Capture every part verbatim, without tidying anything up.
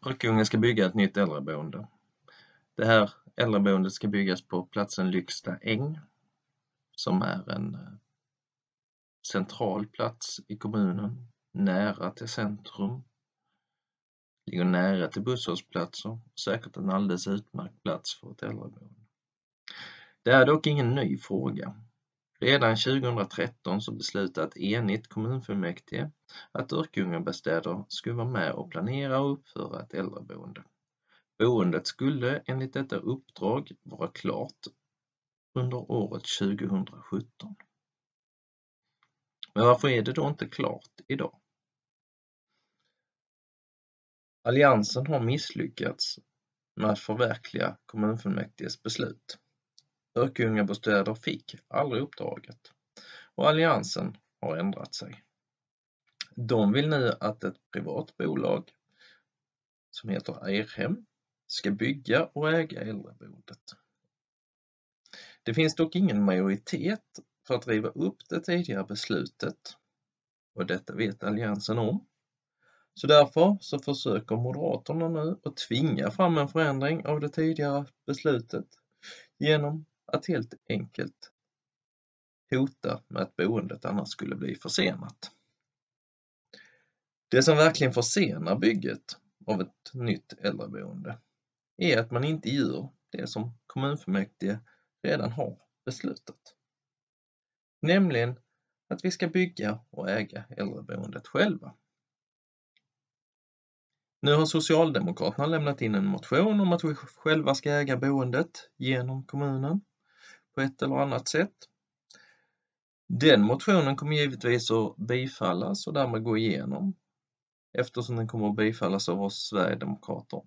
Örkelljunga ska bygga ett nytt äldreboende. Det här äldreboendet ska byggas på platsen Lycksta äng, som är en central plats i kommunen, nära till centrum, ligger nära till busshållplatser och säkert en alldeles utmärkt plats för ett äldreboende. Det är dock ingen ny fråga. Redan tjugohundratretton så beslutade ett enigt kommunfullmäktige att Örkelljungabostäder skulle vara med och planera och uppföra ett äldreboende. Boendet skulle enligt detta uppdrag vara klart under året tjugohundrasjutton. Men varför är det då inte klart idag? Alliansen har misslyckats med att förverkliga kommunfullmäktiges beslut. Örkelljungabostäder fick aldrig uppdraget och Alliansen har ändrat sig. De vill nu att ett privat bolag som heter Eirhem ska bygga och äga äldreboendet. Det finns dock ingen majoritet för att riva upp det tidigare beslutet och detta vet Alliansen om. Så därför så försöker Moderaterna nu att tvinga fram en förändring av det tidigare beslutet genom att helt enkelt hota med att boendet annars skulle bli försenat. Det som verkligen försenar bygget av ett nytt äldreboende är att man inte gör det som kommunfullmäktige redan har beslutat. Nämligen att vi ska bygga och äga äldreboendet själva. Nu har Socialdemokraterna lämnat in en motion om att vi själva ska äga boendet genom kommunen på ett eller annat sätt. Den motionen kommer givetvis att bifallas och därmed gå igenom eftersom den kommer att bifallas av oss Sverigedemokrater.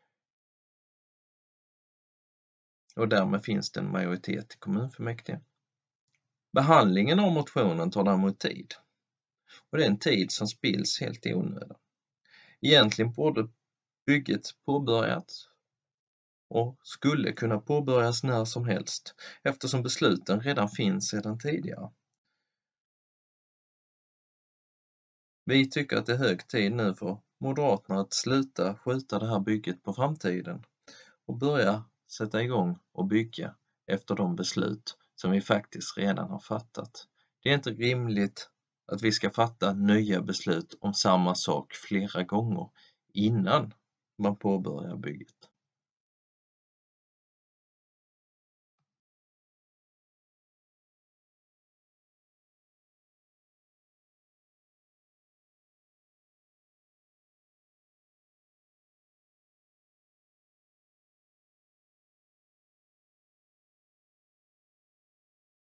Och därmed finns det en majoritet i kommunfullmäktige. Behandlingen av motionen tar däremot tid. Och det är en tid som spills helt i onödan. Egentligen borde bygget påbörjats och skulle kunna påbörjas när som helst eftersom besluten redan finns sedan tidigare. Vi tycker att det är hög tid nu för Moderaterna att sluta skjuta det här bygget på framtiden och börja sätta igång och bygga efter de beslut som vi faktiskt redan har fattat. Det är inte rimligt att vi ska fatta nya beslut om samma sak flera gånger innan man påbörjar bygget.